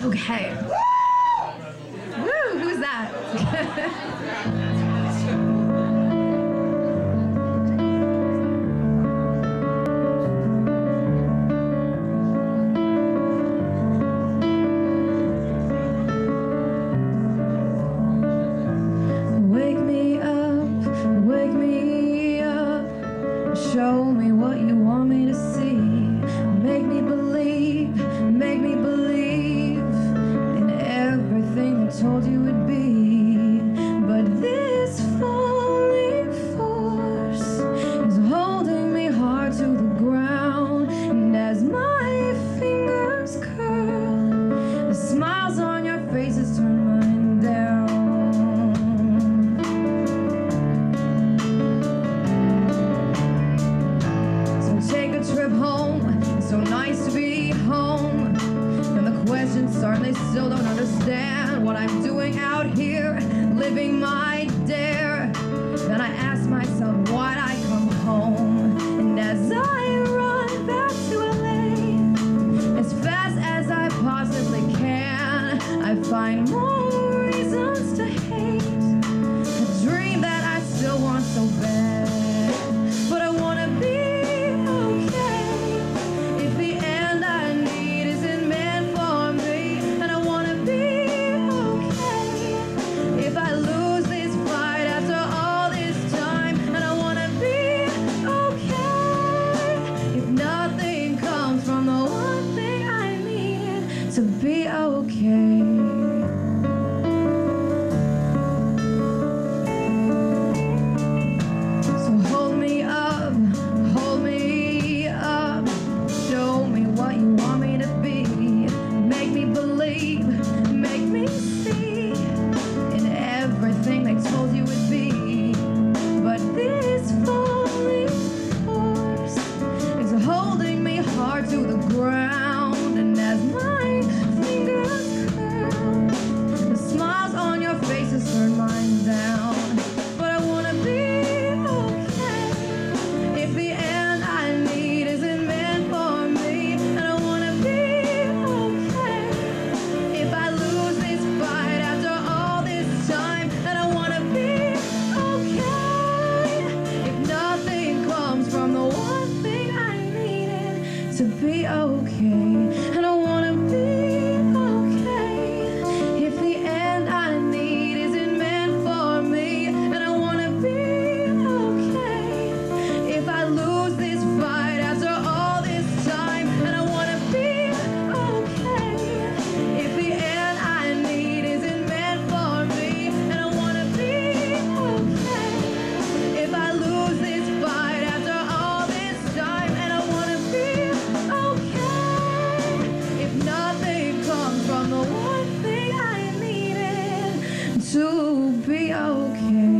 Okay. Woo, who's that? Show me what you want me to see. Make me believe in everything I told you would be. But this falling force is holding me hard to the ground. And as my fingers curl, the smiles on your faces turn mine down. So nice to be home. And the questions start, they still don't understand what I'm doing out here, living my dare. Then I ask myself, why'd I come home? And as I run back to LA, as fast as I possibly can, I find more reasons to hate a dream that I still want so bad. But I wanna be to be okay. So hold me up, show me what you want me to be. Make me believe, make me see in everything they told you would be. But this falling force is holding me hard to the ground. And as my fingers curl, the smiles on your faces turn mine down. But I wanna be okay if the end I need isn't meant for me. And I wanna be okay if I lose this fight after all this time. And I wanna be okay if nothing comes from the one thing I needed to be okay. And I wanna be okay if the end I need isn't meant for me. And I wanna be okay if I lose this fight after all this time. And I wanna be okay if the end I need isn't meant for me. And I wanna be okay if I lose this fight after all this time. And I wanna be okay if nothing comes from the one thing I needed to be okay.